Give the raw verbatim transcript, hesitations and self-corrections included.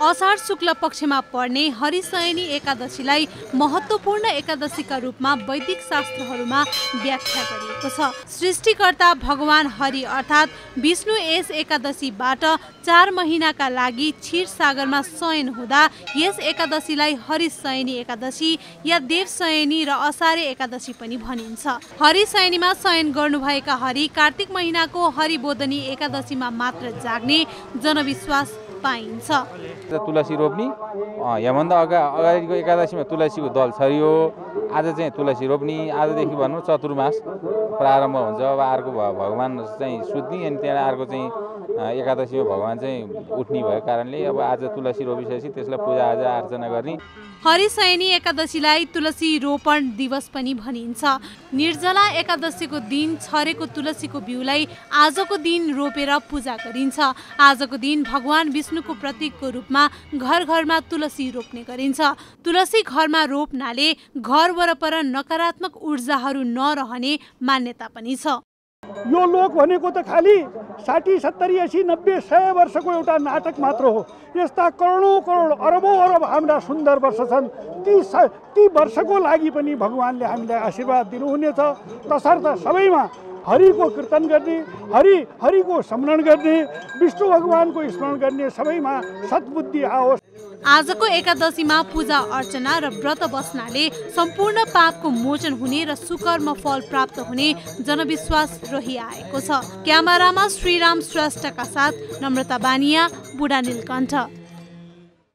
असार शुक्ल पक्षमा पर्ने हरिशयनी एकादशीलाई महत्त्वपूर्ण एकादशीका रूपमा वैदिक शास्त्रहरूमा व्याख्या गरिएको छ। सृष्टिकर्ता भगवान हरि अर्थात् विष्णु यस एकादशीबाट चार महिनाका लागि क्षीर सागरमा शयन हुँदा यस एकादशीलाई हरिशयनी एकादशी या देवशयनी र असारे एकादशी पनि भनिन्छ। हरिशयनीमा शयन गर्नुभएका हरि कार्तिक महिनाको हरिबोधनी एकादशीमा मात्र जाग्ने जनविश्वास पाइन्छ। तुलसी रोप्नी यहाँभन्दा अगा अगाडिको एकादशीमा तुलसीको दल छरियो। आज चाहिँ तुलसी रोप्नी, आजदेखि भनौँ चतुर्मास प्रारम्भ हुन्छ। अब अर्को भगवान चाहिँ सुत्ने अनि त्यहाँ अर्को चाहिँ एकादशीमा भगवान चाहिँ उठ्ने भएको कारणले अब आज तुलसी रोपिसकेपछि त्यसलाई पूजाआजा अर्चना गर्ने। हरिशयनी एकादशीलाई तुलसी रोपण दिवस पनि भनिन्छ। निर्जला एकादशीको दिन छरेको तुलसीको बिउलाई आजको दिन रोपेर पूजा गरिन्छ। आजको दिन भगवान विष्णुको प्रतीकको रूपमा घर घरमा तुलसी रोप्ने गरिन्छ। तुलसी घरमा रोप्नाले घर वरपर नकारात्मक ऊर्जाहरू नरहने मान्यता पनि छ। यो लोक भनेको त खालि साठी सत्तरी असी नब्बे सय वर्षको एउटा नाटक मात्र हो। यस्ता करोडौँ करोड अरबौँ अरब हाम्रा सुन्दर वर्ष छन्। ती ती वर्षको लागि पनि भगवानले हामीलाई आशीर्वाद दिनुहुनेछ। तसर्थ सबैमा हरिको कीर्तन गर्ने, हरि हरिको स्मरण गर्ने, विष्णु भगवानको स्मरण गर्ने, सबैमा सद्बुद्धि आओस्। आजको एकादशीमा पूजा अर्चना र व्रत बस्नाले सम्पूर्ण पापको मोचन हुने र सुकर्म फल प्राप्त हुने जनविश्वास रहिआएको छ। क्यामेरामा श्रीराम श्रेष्ठका साथ नम्रता बानिया, बुढा नीलकण्ठ।